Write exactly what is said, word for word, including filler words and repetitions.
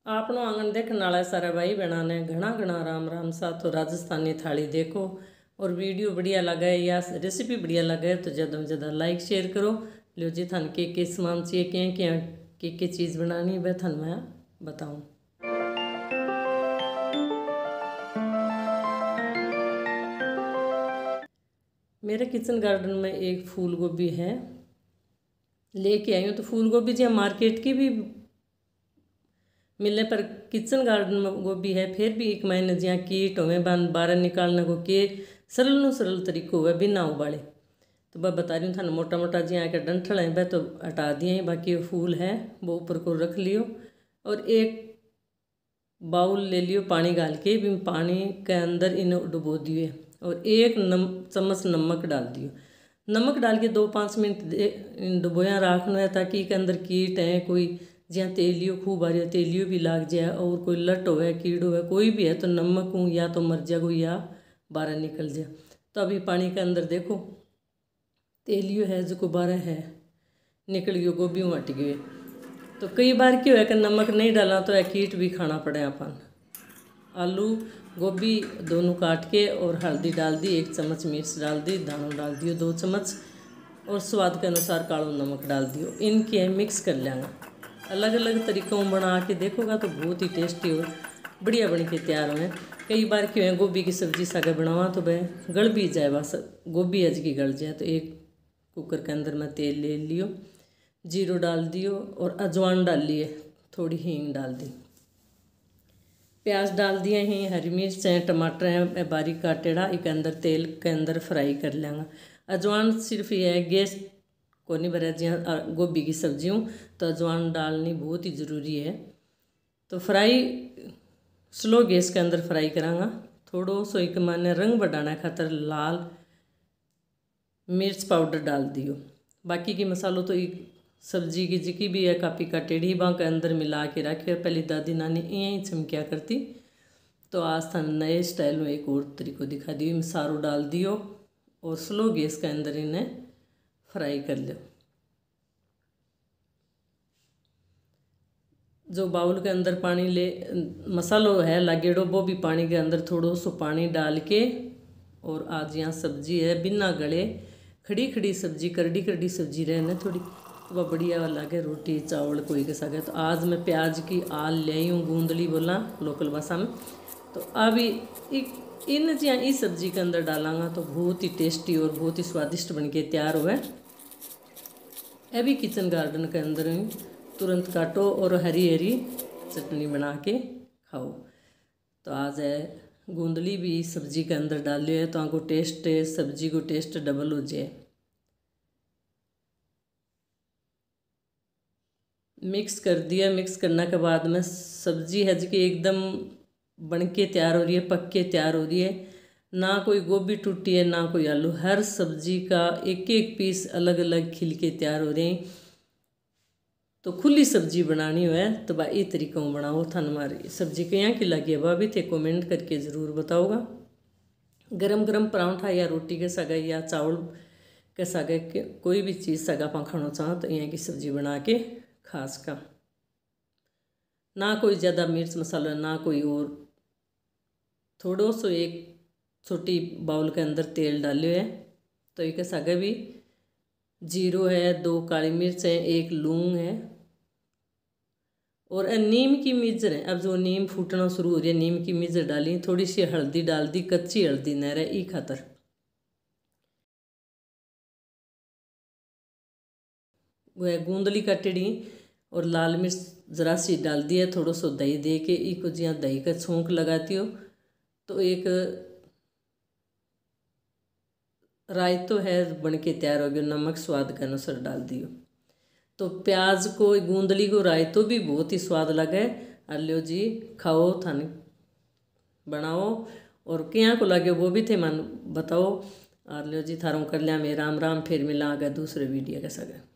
आपनो आंगन देखने वाला सारा भाई बहना ने घना घना राम राम सा। तो राजस्थानी थाली देखो और वीडियो बढ़िया लगे या रेसिपी बढ़िया लगे तो ज़्यादा में ज़्यादा लाइक शेयर करो। लो जी थान के के सामान चाहिए क्या क्या के के चीज़ बनानी है वह थान मैं बताऊँ। मेरे किचन गार्डन में एक फूल गोभी है लेके आई हूँ। तो फूल गोभी जी मार्केट की भी मिलने पर किचन गार्डन में गोभी है फिर भी एक महीने जहाँ कीट होवे बन बाहर निकालने को के सरल नु सरल तरीको हुआ बिना उबाले। तो वह बता रही हूँ थाने मोटा मोटा जी के डंठल हैं वह तो हटा दिए हैं, बाकी फूल है वो ऊपर को रख लियो और एक बाउल ले लियो पानी डाल के भी पानी के अंदर इन्हें डुबो दिए और एक नम चम्मच नमक डाल दियो। नमक डाल के दो पाँच मिनट डुबोया रखना है ताकि के अंदर कीट है कोई जहाँ तेलियो खूब आ रही है तेलियो भी लाग जाए और कोई लट हो कीड़ हो कोई भी है तो नमक हूँ या तो मर जाए या बाहर निकल जाए। तो अभी पानी के अंदर देखो तेलियो है जो को बारह है निकल गयो गोभी हट गई। तो कई बार क्यों है कि नमक नहीं डाला तो यह कीट भी खाना पड़े अपन। आलू गोभी दोनों काट के और हल्दी डाल दी, एक चम्मच मिर्च डाल दी, दानों डाल दियो दो चम्मच और स्वाद के अनुसार कालो नमक डाल दियो। इनके मिक्स कर लेंगे। अलग अलग तरीक़ों बना के देखोगा तो बहुत ही टेस्टी और बढ़िया बन के तैयार हुए। कई बार क्यों है गोभी की सब्ज़ी सागे बनावा तो वह गल भी जाए बस गोभी अज की गल जाए। तो एक कुकर के अंदर मैं तेल ले लियो, जीरो डाल दियो और अजवाइन डाल लिए, थोड़ी हींग डाल दी, प्याज डाल दिए हैं, हरी मिर्च हैं, टमाटर हैं बारीक काटेड़ा एक अंदर तेल के अंदर फ्राई कर लेंगे। अजवाइन सिर्फ ये है गैस को नहीं भरा जहाँ गोभी की सब्जी हूँ तो अजवाइन डालनी बहुत ही ज़रूरी है। तो फ्राई स्लो गैस के अंदर फ्राई करांगा। थोड़ो सो एक मैंने रंग बढ़ाना खातर लाल मिर्च पाउडर डाल दियो। बाकी की मसालों तो एक सब्जी की जिकी भी है कापी का टेढ़ी बाँ के अंदर मिला के रखे पहले दादी नानी यहीं चमकिया करती। तो आज था नए स्टाइल में एक और तरीको दिखा दियो। मसालो डाल दियो और स्लो गैस के अंदर इन्हें फ्राई कर लो। जो बाउल के अंदर पानी ले मसालो है लागेड़ो वो भी पानी के अंदर थोड़ो सो पानी डाल के और आज यहाँ सब्जी है बिना गले खड़ी खड़ी सब्जी करड़ी करड़ी सब्जी रहने थोड़ी वह बढ़िया लगे रोटी चावल कोई के सागे। तो आज मैं प्याज की आल ले आई हूँ गूंदली बोला लोकल भाषा में। तो अभी इन जहाँ इस सब्जी के अंदर डालांगा तो बहुत ही टेस्टी और बहुत ही स्वादिष्ट बन के तैयार हुआ। अभी किचन गार्डन के अंदर तुरंत काटो और हरी हरी चटनी बना के खाओ। तो आज है गूंदली भी सब्जी के अंदर डाल लियो है तो आपको टेस्ट सब्जी को टेस्ट डबल हो जाए। मिक्स कर दिया। मिक्स करने के बाद में सब्जी है जी एकदम बन के तैयार हो रही है, पक के तैयार हो रही है। ना कोई गोभी टूटी है ना कोई आलू, हर सब्जी का एक एक पीस अलग अलग खिल के तैयार हो रहे हैं। तो खुली सब्जी बनानी हो है तो भाई ये तरीक़ों बनाओ। थान हमारी सब्जी क्या की लगी है वह भी थे कमेंट करके ज़रूर बताओगा। गरम गरम परांठा या रोटी के सागे या चावल के सागे कोई भी चीज़ सागा पा खाना चाहो तो यहाँ की सब्जी बना के खास का ना कोई ज़्यादा मिर्च मसाला ना कोई और। थोड़ो सो एक छोटी बाउल के अंदर तेल डाले है तो एक सागे भी जीरो है, दो काली मिर्च है, एक लौंग है और नीम की मिर्च है। अब जो नीम फूटना शुरू हो रही है नीम की मिर्च डाली, थोड़ी सी हल्दी डाल दी, कच्ची हल्दी न रहे ई खातर। वह गूंदली काटेड़ी और लाल मिर्च जरा सी डाल दी है, थोड़ो सो दही दे के ई को जिया दही का छोंक लगाती हो। तो एक रायतो है बन के तैयार हो गया। नमक स्वाद के अनुसार डाल दियो। तो प्याज को गूंदली को रायतो भी बहुत ही स्वाद लगे। अल्लो जी खाओ थाने बनाओ और क्या को लगे वो भी थे मन बताओ। अल्लो जी थारों कर लिया मैं राम राम फिर मिला आगे दूसरे वीडियो के साथ।